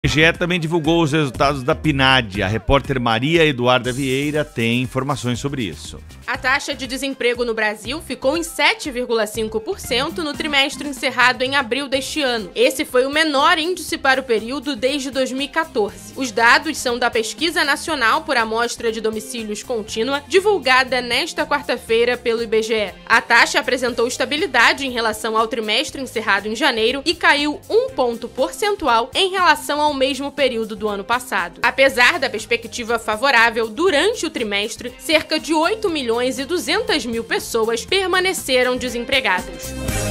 O IBGE também divulgou os resultados da PNAD. A repórter Maria Eduarda Vieira tem informações sobre isso. A taxa de desemprego no Brasil ficou em 7,5% no trimestre encerrado em abril deste ano. Esse foi o menor índice para o período desde 2014. Os dados são da Pesquisa Nacional por Amostra de Domicílios Contínua, divulgada nesta quarta-feira pelo IBGE. A taxa apresentou estabilidade em relação ao trimestre encerrado em janeiro e caiu 1 ponto percentual em relação ao mesmo período do ano passado. Apesar da perspectiva favorável, durante o trimestre, cerca de 8.200.000 pessoas permaneceram desempregadas.